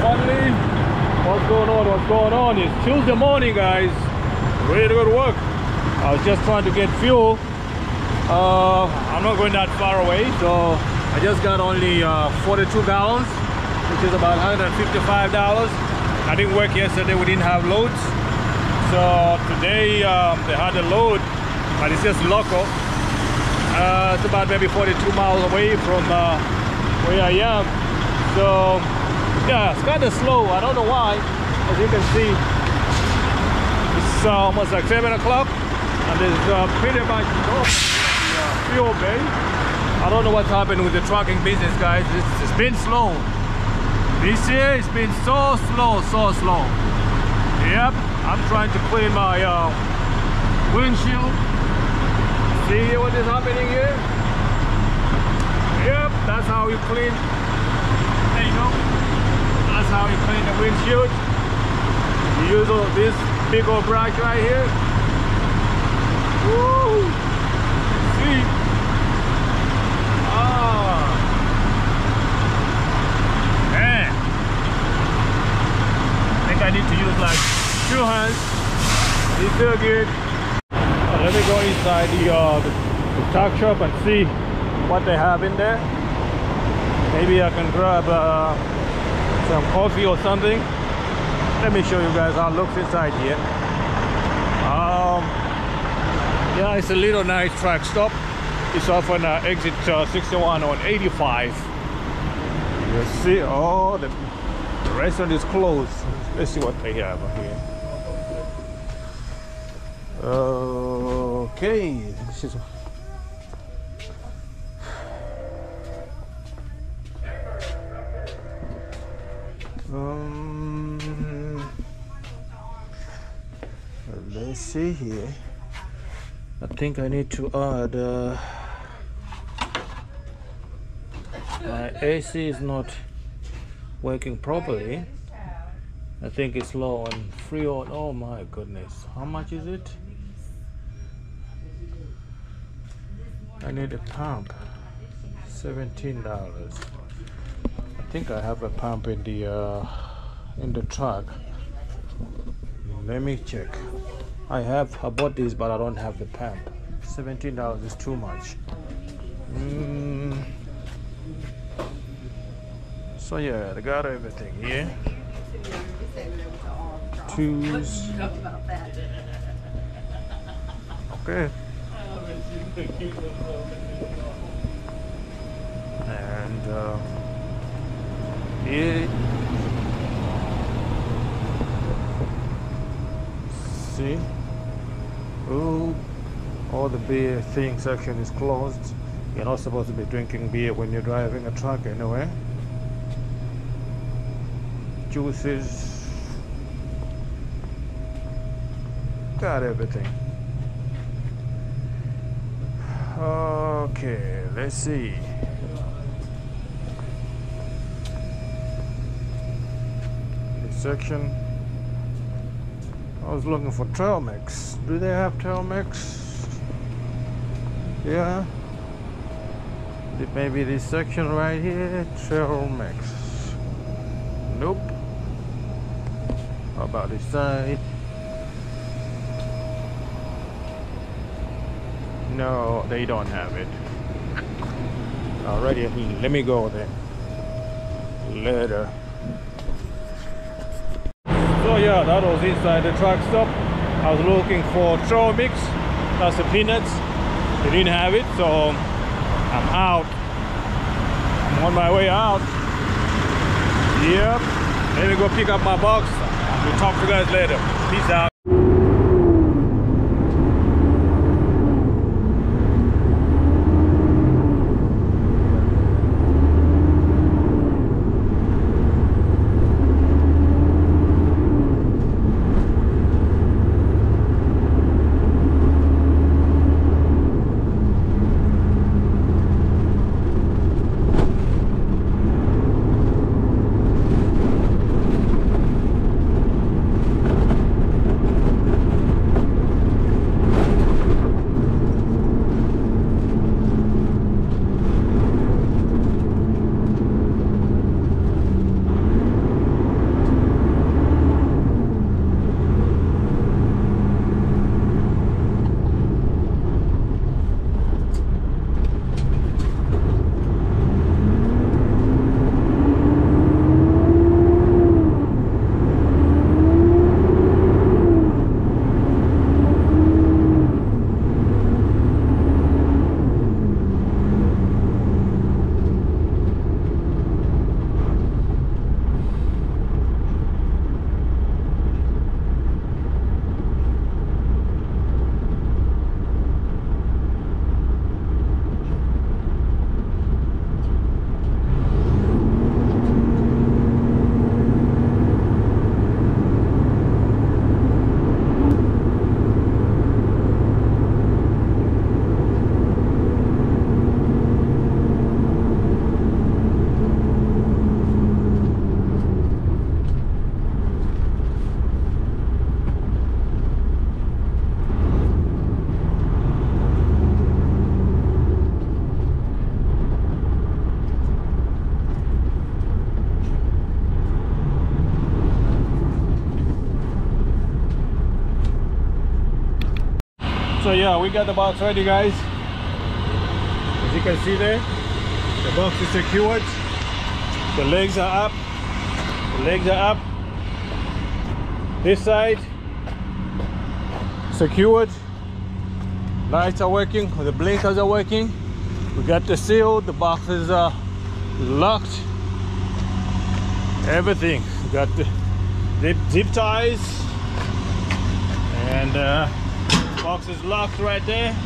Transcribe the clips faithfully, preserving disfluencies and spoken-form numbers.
Finally, what's going on? What's going on? It's Tuesday morning, guys. Ready to go to work. I was just trying to get fuel. Uh, I'm not going that far away, so I just got only uh, forty-two gallons, which is about one hundred fifty-five dollars. I didn't work yesterday. We didn't have loads, so today um, they had a load, but it's just local. Uh, it's about maybe forty-two miles away from uh, where I am. So yeah, it's kind of slow. I don't know why. As you can see, it's uh, almost like seven o'clock, and there's uh, pretty much no uh, fuel bay. I don't know what's happening with the trucking business, guys. It's, it's been slow. This year it's been so slow, so slow. Yep, I'm trying to clean my uh, windshield. See what is happening here? Yep, that's how you clean. There you go. That's how you clean the windshield. You use all this big old brush right here. Woo! See? Ah, man. I think I need to use like two hands. It's so good. Let me go inside the, uh, the, the tuck shop and see what they have in there. Maybe I can grab uh, some coffee or something. Let me show you guys how it looks inside here. Um, yeah, it's a little nice truck stop. It's off on uh, exit uh, sixty-one on eighty-five. You see, oh, the, the restaurant is closed. Let's see what they have here. Okay, this is um let's see here. I think I need to add uh, my A C is not working properly. I think it's low on Freon. Oh my goodness, how much is it? I need a pump. seventeen dollars. I think I have a pump in the uh, in the truck. Let me check. I have I bought this, but I don't have the pump. seventeen dollars is too much. Mm. So yeah, I got everything here. Tools. Okay. And uh, it see, oh, all the beer thing section is closed. You're not supposed to be drinking beer when you're driving a truck anyway. Juices, got everything. Okay, let's see. This section. I was looking for Trail Mix. Do they have Trail Mix? Yeah. Maybe this section right here, Trail Mix. Nope. How about this side? No, they don't have it. Alrighty, let me go then. Later. So yeah, that was inside the truck stop. I was looking for Trail Mix. That's the peanuts. They didn't have it, so I'm out. I'm on my way out. Yep. Let me go pick up my box. We'll talk to you guys later. Peace out. So yeah, we got the box ready, guys. As you can see there, the box is secured. The legs are up. The legs are up. This side secured. Lights are working. The blinkers are working. We got the seal. The box is uh, locked. Everything. We got the zip, zip ties, and uh, box is locked right there.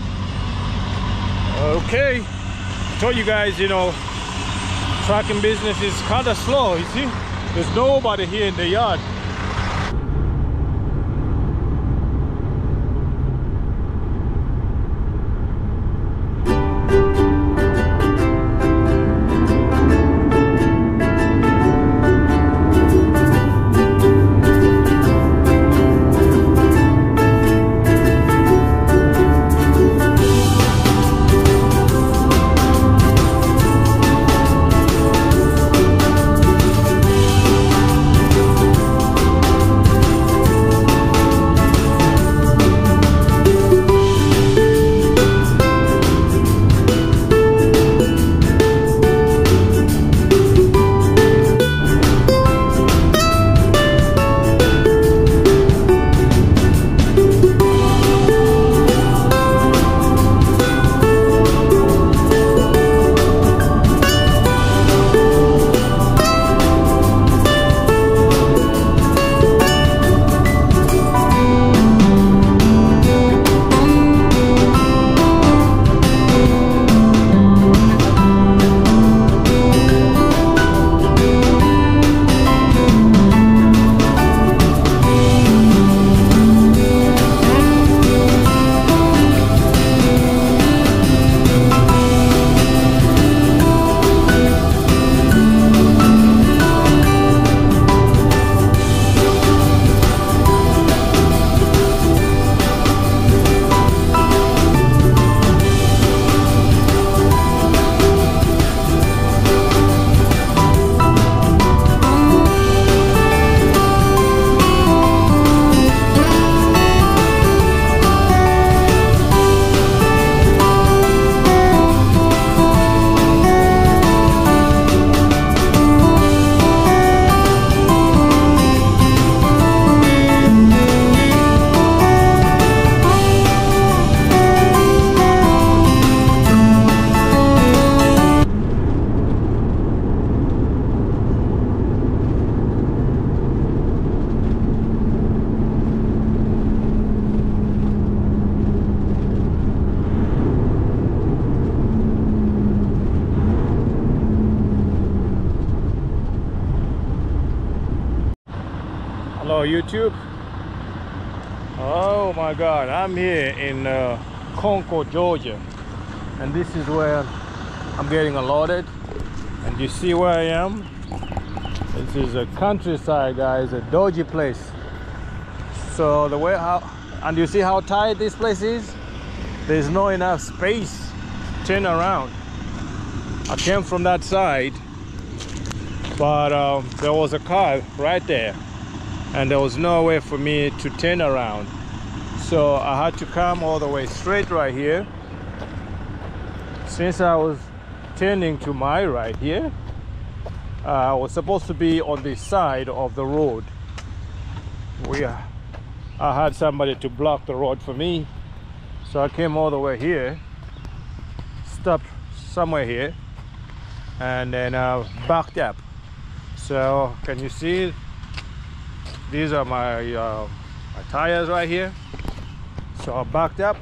Okay, I told you guys, you know, trucking business is kind of slow. You see, there's nobody here in the yard. Hello YouTube. Oh my god, I'm here in uh, Concord, Georgia, and this is where I'm getting unloaded. And you see where I am? This is a countryside, guys, a dodgy place. So the way how, and you see how tight this place is? There's no enough space to turn around. I came from that side, but um, there was a car right there, and there was no way for me to turn around. So I had to come all the way straight right here. Since I was turning to my right here, uh, I was supposed to be on the side of the road. We, uh, I had somebody to block the road for me. So I came all the way here, stopped somewhere here, and then uh, backed up. So can you see? These are my, uh, my tires right here. So I backed up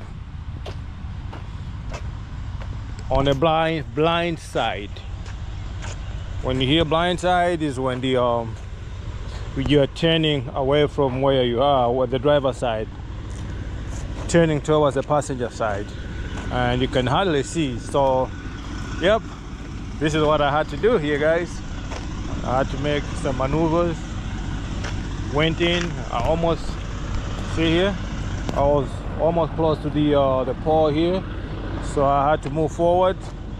on a blind blind side. When you hear blind side is when the um, you're turning away from where you are, where the driver's side, turning towards the passenger side, and you can hardly see. So yep, this is what I had to do here, guys. I had to make some maneuvers. Went in, I almost, see here, I was almost close to the uh, the pole here, so I had to move forward.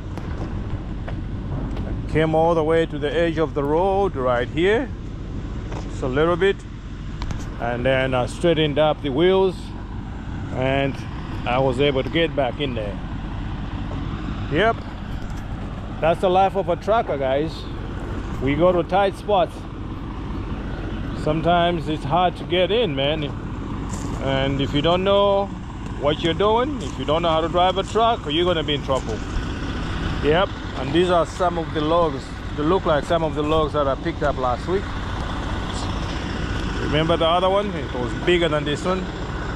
I came all the way to the edge of the road right here, just a little bit, and then I straightened up the wheels and I was able to get back in there. Yep, that's the life of a trucker, guys. We go to tight spots. Sometimes it's hard to get in, man. And if you don't know what you're doing, if you don't know how to drive a truck, you're gonna be in trouble. Yep, and these are some of the logs. They look like some of the logs that I picked up last week. Remember the other one? It was bigger than this one.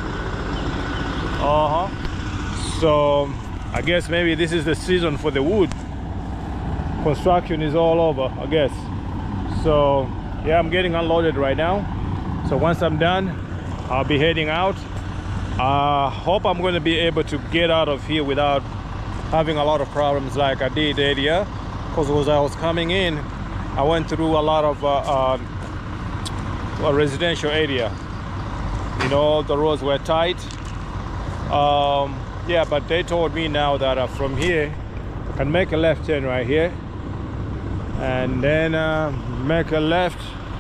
Uh-huh. So I guess maybe this is the season for the wood. Construction is all over, I guess. So yeah, I'm getting unloaded right now. So once I'm done, I'll be heading out. I uh, hope I'm going to be able to get out of here without having a lot of problems like I did earlier. Because as I was coming in, I went through a lot of uh, uh, a residential area. You know, the roads were tight. Um, yeah, but they told me now that uh, from here I can make a left turn right here, and then uh, make a left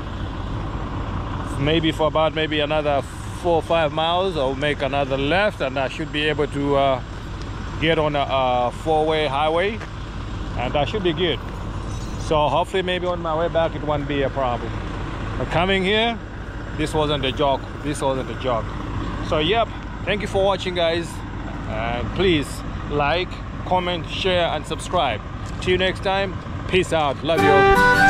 maybe for about maybe another four or five miles. I'll make another left, and I should be able to uh, get on a, a four-way highway, and that should be good. So hopefully maybe on my way back it won't be a problem. But coming here, this wasn't a joke. This wasn't a joke. So yep, thank you for watching, guys, and please like, comment, share and subscribe. Till next time, peace out. Love you all.